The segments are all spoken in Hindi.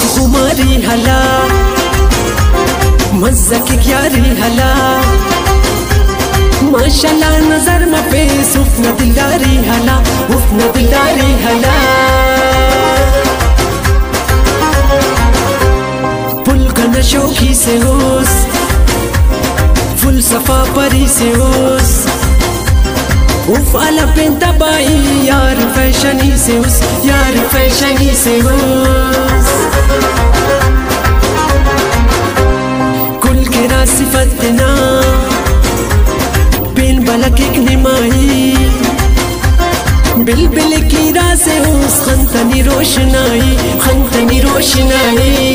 खुमारी हला मज़ा की क्यारी हला माशाल्लाह नजर में पेश उफ़ न दिलदारी हला उफ़ न दिलदारी हला पुल का नशोखी से होस फुल सफा परी से होस उफ़ आला पेन तबाई यार फैशनी से उस यार फैशनी से होस कुल के रासिफत ना पेन बलक एक निमाई बिल बिल की रासे उस खंतनी रोशनाई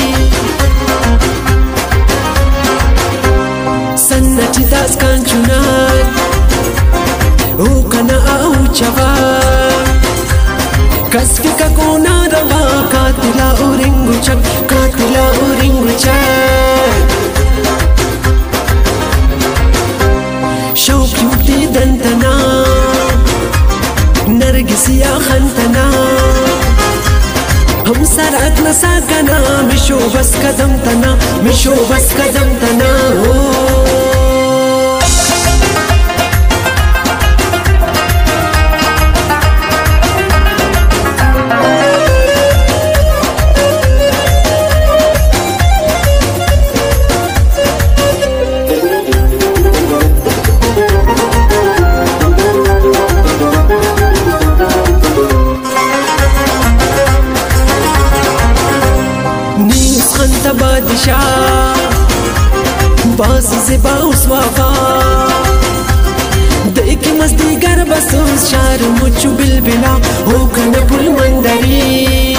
सन्नती दास कांचुनार ओ कना आऊ चवा कसफी का कोना रवा कातिला उरिंगु चक शौक युक्ति दंतना नरगिसिया खंतना हम सरात नसा कना मिशो बस कदम तना हो बास से बाउस वाफा देख मस्ती कर बसोस शार मुचु बिलबिला हो कन पुल मंदरी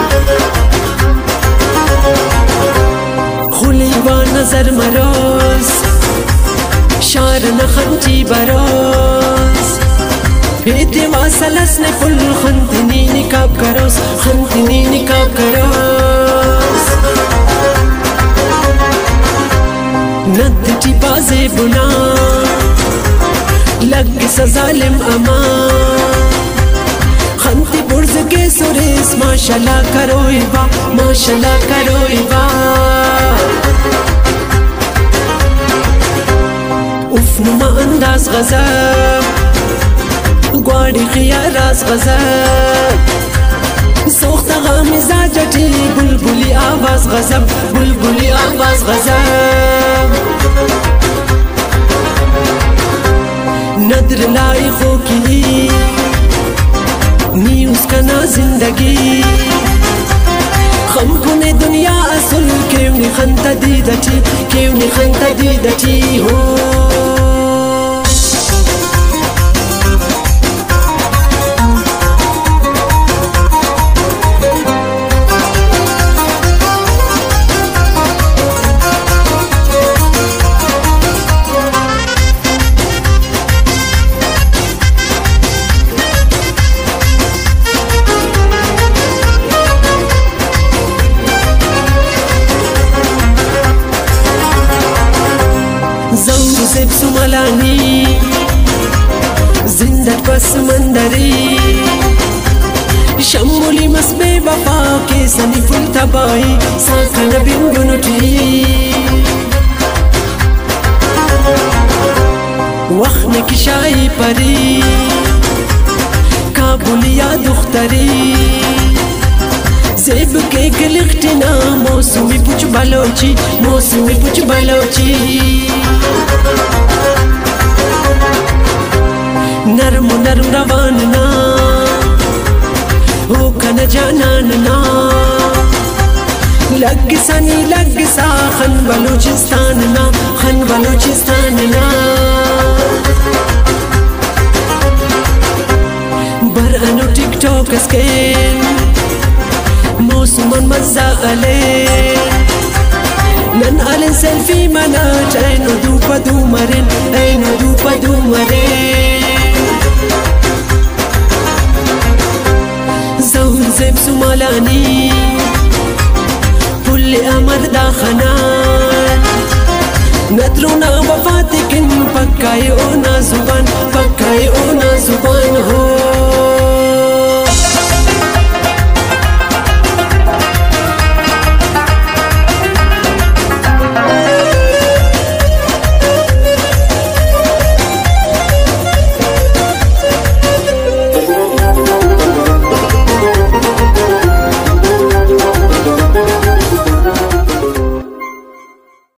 खुलीवा नजर मरोस शार नखंची बरोस फेते वासलस ने पुल खंतनी निकाब करोस नद्दी बाजे बुना लग सजालिम अमा खंती बुर्ज के सुरेस माशाल्लाह करो इबा उफ नुमा अंदाज गज़ब ग्वाड़ी खियारास गज़ब सोख्ता गामिजा जटी बुलबुली आवाज गज़ब नदर लाइक़ों की नी उसका ना जिंदगी खम कुने दुनिया असुल केवनी खंता दीदती हो ज़ेब सुमलानी जिंदत बस मंदरी शम्मुली मस्बे वफा के सनी फुल तबाई साखन बिंगुनुटी वख्न की शाही परी काबुलिया दुख्तरी ज़ेब के गलिख्तना मौसमी पुछ बलोची नरम रवानना हो कन जानना लग सा खन बलूचिस्तान बर अनु टिकटॉक स्कैन मौसुमन मज़ा अले नन अले सेल्फी मना ऐनो दूपदू मरेन ज़ौर ज़ेब सुमलानी पुल अमर दाखनान नदरुना वफातिकिन पक्काए ओ ना जुबान हो